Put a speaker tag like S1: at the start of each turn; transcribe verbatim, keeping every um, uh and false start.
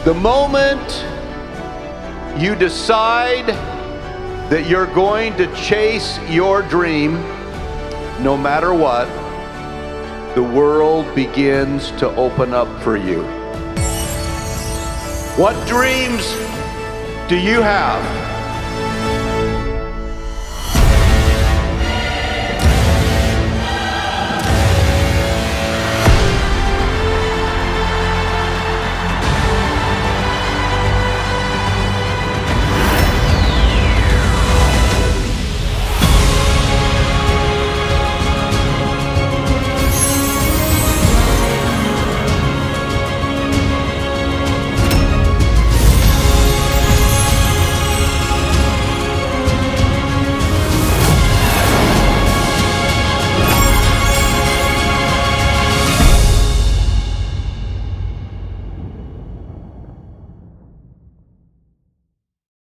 S1: The moment you decide that you're going to chase your dream, no matter what, the world begins to open up for you. What dreams do you have?